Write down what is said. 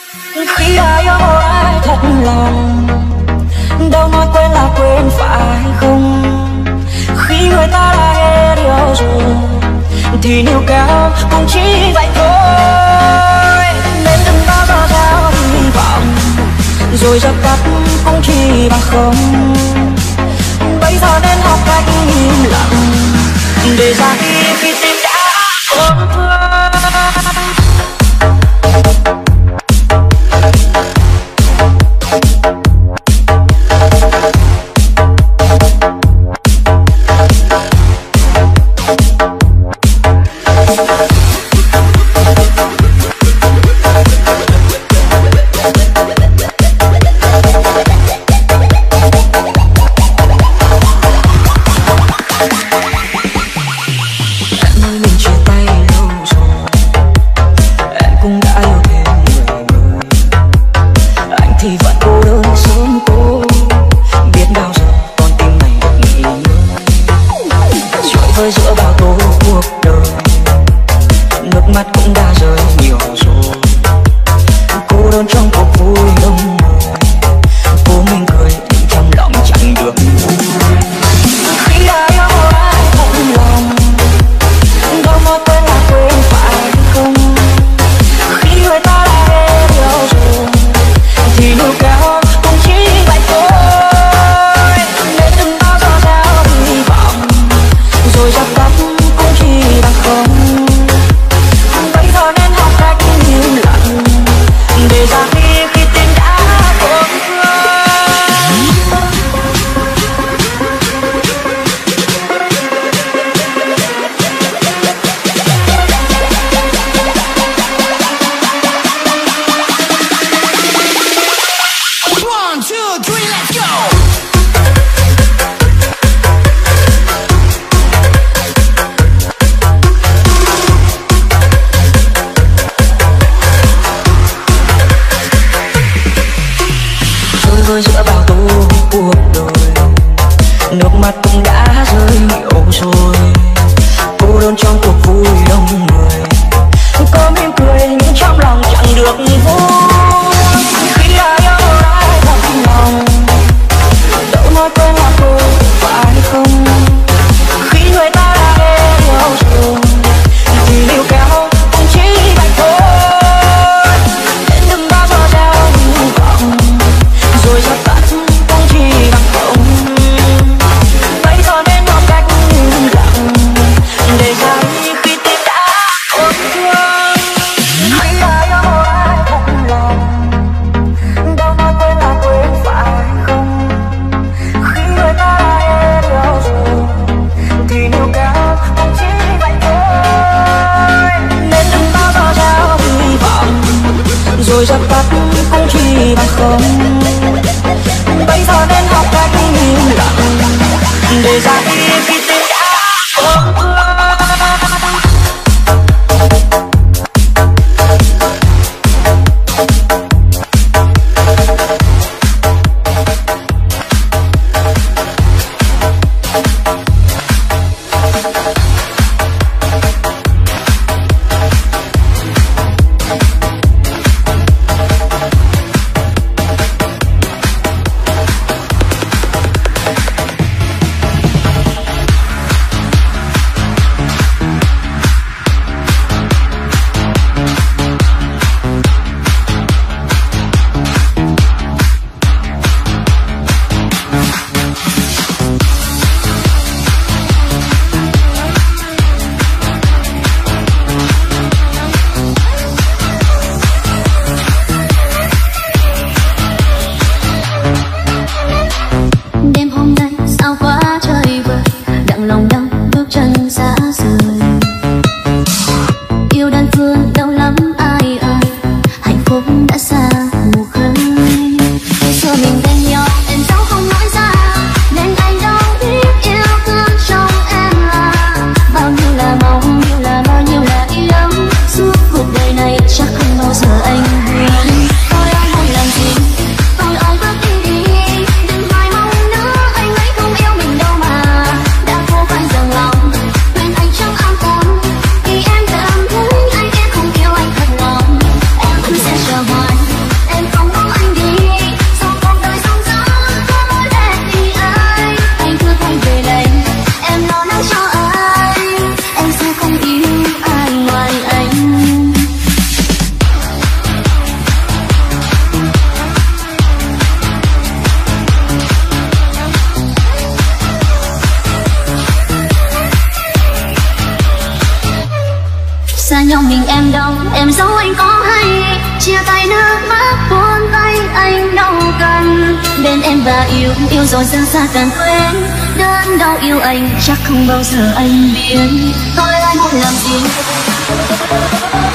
Khi đã yêu một ai thật lòng, đâu nói quên là quên phải không? Khi người ta đã hết yêu rồi thì níu kéo cũng chỉ vậy thôi. Nên đừng bao giờ theo hy vọng rồi dập tắt cũng chỉ bằng không. Bây giờ nên học cách im lặng để ra khi tim đã tổn thương. Giữa bao tố cuộc đời, nước mắt cũng đã rơi nhiều rồi. Cô đơn trong cuộc vui đông người, có mỉm cười nhưng trong lòng chẳng được vui. Khi đã yêu ai thật lòng, đâu nói quên là quên phải không? Khi người ta đã hết yêu rồi thì níu kéo cũng chỉ vậy thôi. Nên đừng bao giờ gieo hy vọng rồi dập tắt cũng chỉ bằng không. Bây giờ nên học cách im lặng để ra đi khi tim đã tổn thương. Khi đã yêu một ai thật lòng, đâu nói quên là quên phải không? Khi người ta đã hết yêu rồi thì níu kéo cũng chỉ vậy thôi. Nên đừng bao giờ gieo hy vọng rồi dập tắt cũng chỉ bằng không. Bây giờ nên học cách im lặng để ra đi khi tim đã tổn thương. ta yêu, yêu rồi xa xa càng quên. Đớn đau yêu anh chắc không bao giờ anh biết. Tôi lại muốn làm gì